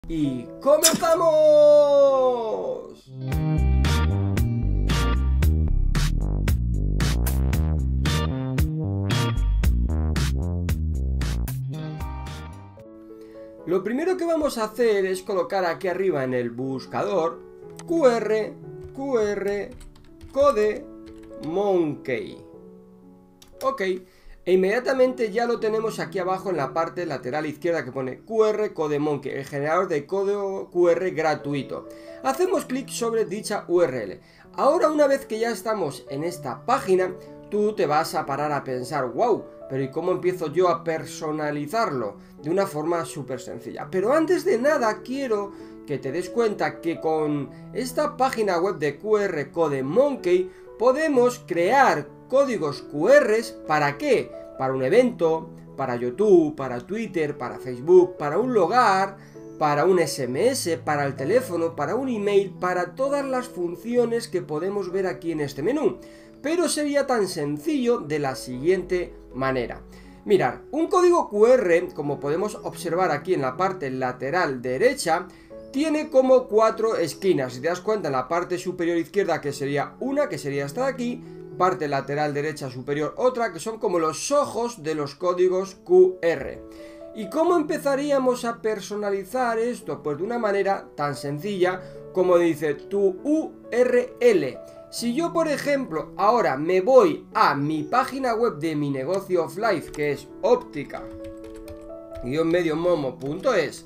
Y ¡comenzamos! Lo primero que vamos a hacer es colocar aquí arriba en el buscador QR Code Monkey. Ok, e inmediatamente ya lo tenemos aquí abajo en la parte lateral izquierda que pone QR Code Monkey, el generador de código QR gratuito. Hacemos clic sobre dicha URL. Ahora, una vez que ya estamos en esta página, tú te vas a parar a pensar, wow, pero ¿y cómo empiezo yo a personalizarlo? De una forma súper sencilla. Pero antes de nada quiero que te des cuenta que con esta página web de QR Code Monkey podemos crear códigos QR. ¿Para qué? Para un evento, para YouTube, para Twitter, para Facebook, para un lugar, para un SMS, para el teléfono, para un email, para todas las funciones que podemos ver aquí en este menú. Pero sería tan sencillo de la siguiente manera. Mirad, un código QR, como podemos observar aquí en la parte lateral derecha, tiene como 4 esquinas. Si te das cuenta, en la parte superior izquierda, que sería una, que sería esta de aquí, parte lateral derecha superior otra, que son como los ojos de los códigos QR. ¿Y cómo empezaríamos a personalizar esto? Pues de una manera tan sencilla como dice tu URL. Si yo, por ejemplo, ahora me voy a mi página web de mi negocio offline, que es optica-mediomomo.es,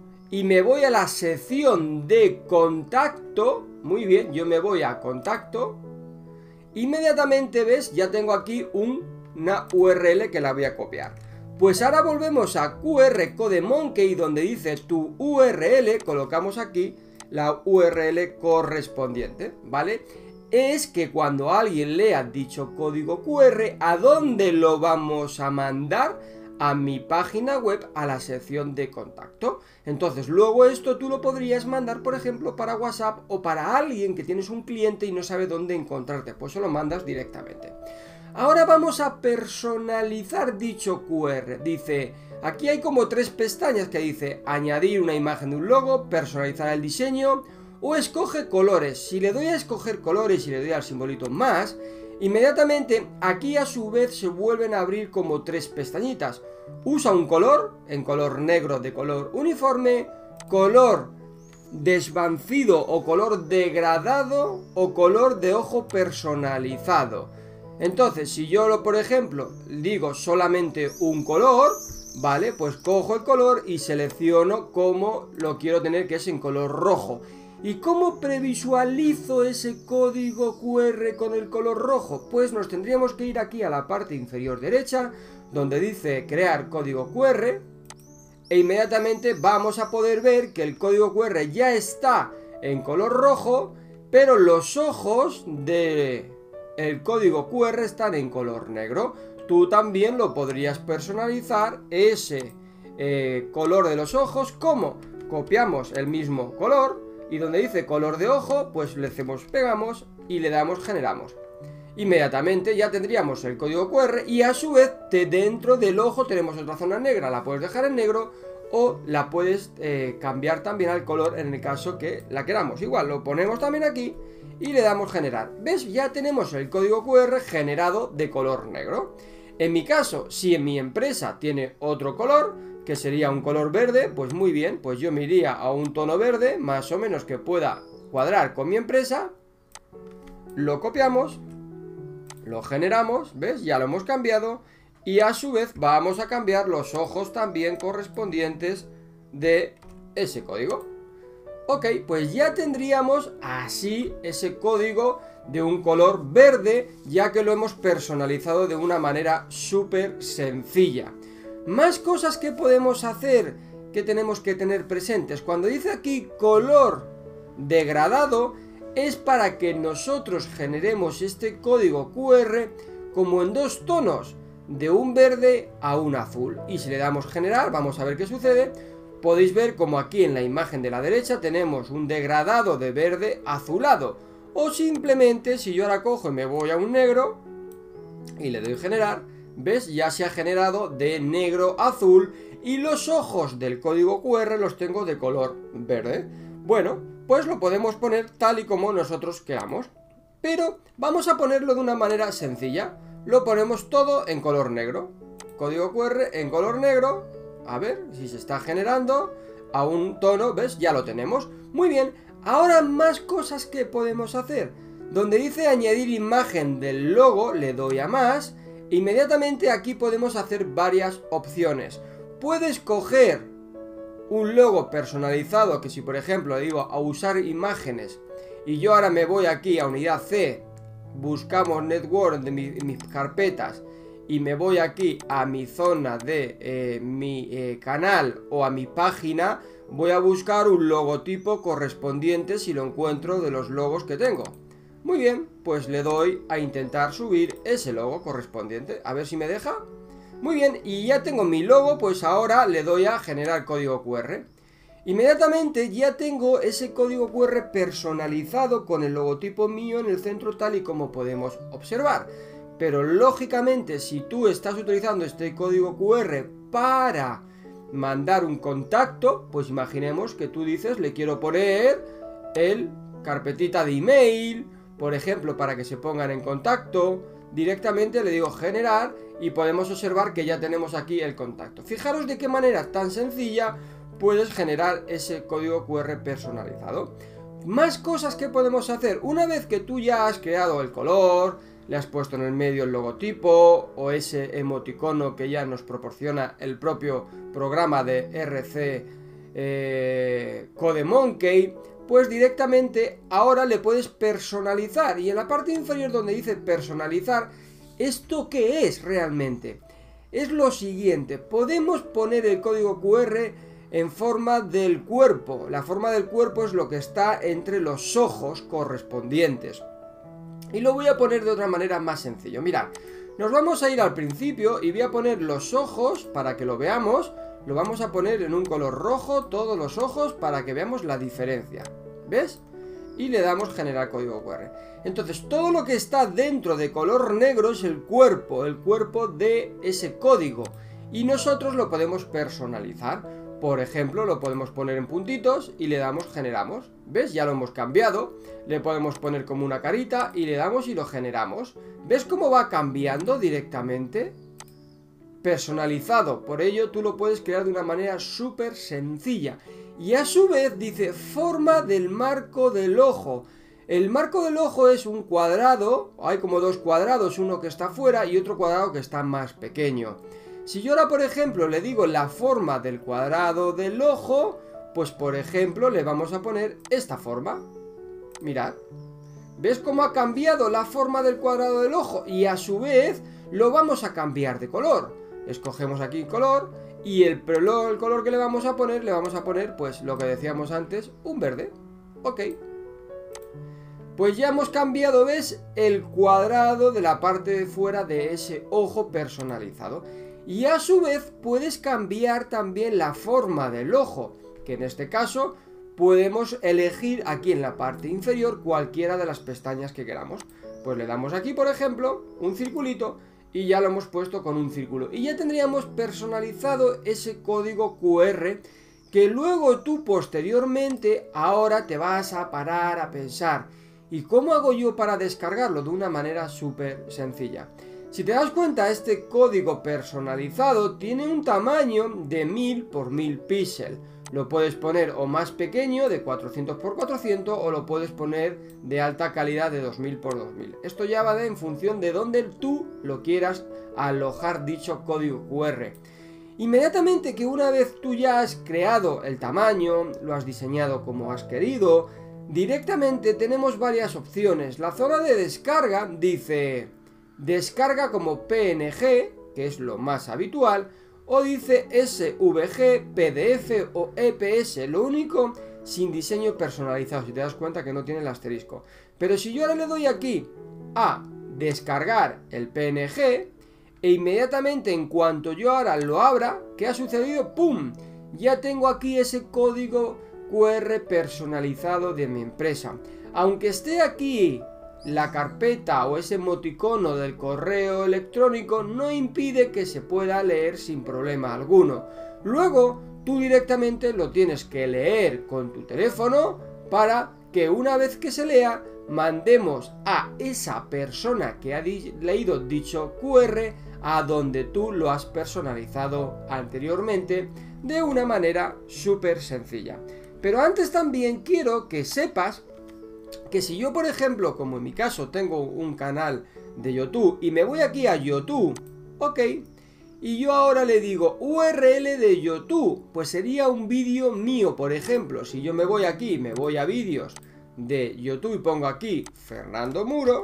y me voy a la sección de contacto, muy bien, yo me voy a contacto, inmediatamente ves, ya tengo aquí una URL que la voy a copiar. Pues ahora volvemos a QR Code Monkey, donde dice tu URL, colocamos aquí la URL correspondiente, ¿vale? Es que cuando alguien lea dicho código QR, ¿a dónde lo vamos a mandar? A mi página web, a la sección de contacto. Entonces luego esto tú lo podrías mandar, por ejemplo, para WhatsApp o para alguien que tienes un cliente y no sabe dónde encontrarte, pues se lo mandas directamente. Ahora vamos a personalizar dicho QR. Dice, aquí hay como 3 pestañas que dice añadir una imagen de un logo, personalizar el diseño o escoge colores. Si le doy a escoger colores y le doy al simbolito más, inmediatamente aquí a su vez se vuelven a abrir como 3 pestañitas. Usa un color, en color negro de color uniforme, color desvancido o color degradado o color de ojo personalizado. Entonces, si yo, por ejemplo, digo solamente un color, vale, pues cojo el color y selecciono cómo lo quiero tener, que es en color rojo. ¿Y cómo previsualizo ese código QR con el color rojo? Pues nos tendríamos que ir aquí a la parte inferior derecha, donde dice crear código QR, e inmediatamente vamos a poder ver que el código QR ya está en color rojo, pero los ojos del código QR están en color negro. Tú también lo podrías personalizar, ese color de los ojos. ¿Cómo? Copiamos el mismo color y donde dice color de ojo, pues le hacemos pegamos y le damos generamos. Inmediatamente ya tendríamos el código QR y a su vez dentro del ojo tenemos otra zona negra. La puedes dejar en negro o la puedes cambiar también al color en el caso que la queramos. Igual lo ponemos también aquí y le damos generar. ¿Ves? Ya tenemos el código QR generado de color negro. En mi caso, si en mi empresa tiene otro color, que sería un color verde, pues muy bien, pues yo me iría a un tono verde, más o menos que pueda cuadrar con mi empresa, lo copiamos, lo generamos, ¿ves? Ya lo hemos cambiado, y a su vez vamos a cambiar los ojos también correspondientes de ese código. Ok, pues ya tendríamos así ese código de un color verde, ya que lo hemos personalizado de una manera súper sencilla. Más cosas que podemos hacer, que tenemos que tener presentes. Cuando dice aquí color degradado, es para que nosotros generemos este código QR como en 2 tonos, de un verde a un azul. Y si le damos generar, vamos a ver qué sucede. Podéis ver como aquí en la imagen de la derecha tenemos un degradado de verde azulado. O simplemente, si yo ahora cojo y me voy a un negro y le doy generar, ¿ves? Ya se ha generado de negro a azul y los ojos del código QR los tengo de color verde. Bueno, pues lo podemos poner tal y como nosotros queramos, pero vamos a ponerlo de una manera sencilla. Lo ponemos todo en color negro, código QR en color negro. A ver si se está generando a un tono, ¿ves? Ya lo tenemos. Muy bien, ahora más cosas que podemos hacer. Donde dice añadir imagen del logo, le doy a más. Inmediatamente aquí podemos hacer varias opciones. Puedes coger un logo personalizado, que si por ejemplo le digo a usar imágenes, y yo ahora me voy aquí a unidad C, buscamos network de mis carpetas, y me voy aquí a mi zona de mi canal o a mi página, voy a buscar un logotipo correspondiente si lo encuentro de los logos que tengo. Muy bien, pues le doy a intentar subir ese logo correspondiente, a ver si me deja. Muy bien, y ya tengo mi logo, pues ahora le doy a generar código QR. Inmediatamente ya tengo ese código QR personalizado con el logotipo mío en el centro tal y como podemos observar. Pero lógicamente si tú estás utilizando este código QR para mandar un contacto, pues imaginemos que tú dices le quiero poner el carpetita de email, por ejemplo, para que se pongan en contacto. Directamente le digo generar y podemos observar que ya tenemos aquí el contacto. Fijaros de qué manera tan sencilla puedes generar ese código QR personalizado. Más cosas que podemos hacer. Una vez que tú ya has creado el color, le has puesto en el medio el logotipo o ese emoticono que ya nos proporciona el propio programa de RC CodeMonkey, pues directamente ahora le puedes personalizar. Y en la parte inferior donde dice personalizar, ¿esto qué es realmente? Es lo siguiente, podemos poner el código QR en forma del cuerpo. La forma del cuerpo es lo que está entre los ojos correspondientes. Y lo voy a poner de otra manera más sencillo. Mirad, nos vamos a ir al principio y voy a poner los ojos para que lo veamos. Lo vamos a poner en un color rojo, todos los ojos, para que veamos la diferencia. ¿Ves? Y le damos generar código QR. Entonces todo lo que está dentro de color negro es el cuerpo de ese código. Y nosotros lo podemos personalizar. Por ejemplo, lo podemos poner en puntitos y le damos generamos. ¿Ves? Ya lo hemos cambiado. Le podemos poner como una carita y le damos y lo generamos. ¿Ves cómo va cambiando directamente? Personalizado. Por ello tú lo puedes crear de una manera súper sencilla. Y a su vez dice forma del marco del ojo. El marco del ojo es un cuadrado. Hay como dos cuadrados, uno que está fuera y otro cuadrado que está más pequeño. Si yo ahora, por ejemplo, le digo la forma del cuadrado del ojo, pues por ejemplo le vamos a poner esta forma. Mirad. ¿Ves cómo ha cambiado la forma del cuadrado del ojo? Y a su vez lo vamos a cambiar de color. Escogemos aquí color y el color que le vamos a poner pues lo que decíamos antes, un verde. Ok. Pues ya hemos cambiado, ¿ves? El cuadrado de la parte de fuera de ese ojo personalizado. Y a su vez puedes cambiar también la forma del ojo, que en este caso podemos elegir aquí en la parte inferior cualquiera de las pestañas que queramos. Pues le damos aquí, por ejemplo, un circulito y ya lo hemos puesto con un círculo. Y ya tendríamos personalizado ese código QR que luego tú posteriormente ahora te vas a parar a pensar. ¿Y cómo hago yo para descargarlo? De una manera súper sencilla. Si te das cuenta, este código personalizado tiene un tamaño de 1000 por 1000 píxeles. Lo puedes poner o más pequeño, de 400 por 400, o lo puedes poner de alta calidad, de 2000 por 2000. Esto ya va en función de dónde tú lo quieras alojar dicho código QR. Inmediatamente que una vez tú ya has creado el tamaño, lo has diseñado como has querido, directamente tenemos varias opciones. La zona de descarga dice descarga como PNG, que es lo más habitual, o dice SVG, PDF o EPS, lo único sin diseño personalizado, si te das cuenta que no tiene el asterisco. Pero si yo ahora le doy aquí a descargar el PNG, e inmediatamente en cuanto yo ahora lo abra, ¿qué ha sucedido? ¡Pum! Ya tengo aquí ese código QR personalizado de mi empresa. Aunque esté aquí la carpeta o ese emoticono del correo electrónico, no impide que se pueda leer sin problema alguno. Luego tú directamente lo tienes que leer con tu teléfono para que una vez que se lea mandemos a esa persona que ha leído dicho QR a donde tú lo has personalizado anteriormente de una manera súper sencilla. Pero antes también quiero que sepas que si yo, por ejemplo, como en mi caso tengo un canal de YouTube y me voy aquí a YouTube, ok, y yo ahora le digo URL de YouTube, pues sería un vídeo mío, por ejemplo. Si yo me voy aquí, me voy a vídeos de YouTube y pongo aquí Fernando Muro,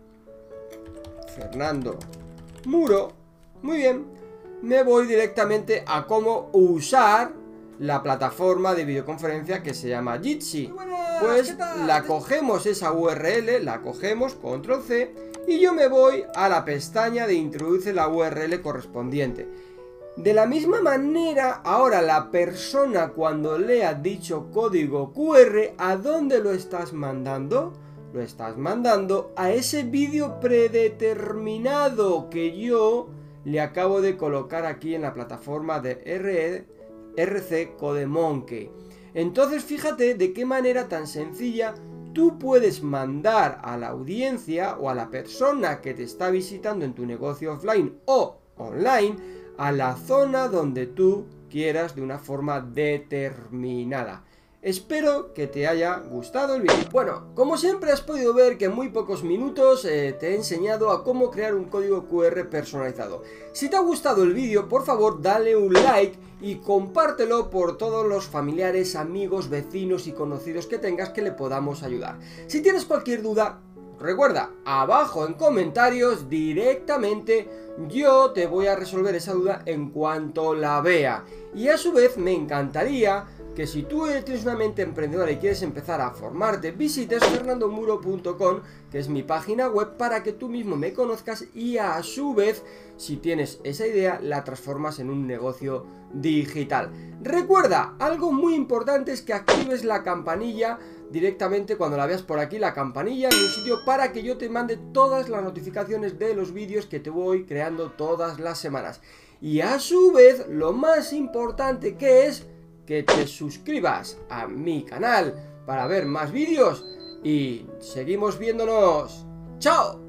muy bien, me voy directamente a cómo usar la plataforma de videoconferencia que se llama Jitsi. Pues la cogemos, esa URL, la cogemos, control C, y yo me voy a la pestaña de introduce la URL correspondiente. De la misma manera, ahora la persona cuando lea dicho código QR, ¿a dónde lo estás mandando? Lo estás mandando a ese vídeo predeterminado que yo le acabo de colocar aquí en la plataforma de RC CodeMonkey. Entonces fíjate de qué manera tan sencilla tú puedes mandar a la audiencia o a la persona que te está visitando en tu negocio offline o online a la zona donde tú quieras de una forma determinada. Espero que te haya gustado el vídeo. Bueno, como siempre has podido ver que en muy pocos minutos te he enseñado a cómo crear un código QR personalizado. Si te ha gustado el vídeo, por favor dale un like y compártelo por todos los familiares, amigos, vecinos y conocidos que tengas que le podamos ayudar. Si tienes cualquier duda, recuerda, abajo en comentarios directamente yo te voy a resolver esa duda en cuanto la vea. Y a su vez me encantaría que si tú tienes una mente emprendedora y quieres empezar a formarte, visites fernandomuro.com, que es mi página web, para que tú mismo me conozcas y a su vez, si tienes esa idea, la transformas en un negocio digital. Recuerda, algo muy importante es que actives la campanilla directamente cuando la veas por aquí, la campanilla en un sitio para que yo te mande todas las notificaciones de los vídeos que te voy creando todas las semanas. Y a su vez, lo más importante que es que te suscribas a mi canal para ver más vídeos y seguimos viéndonos. ¡Chao!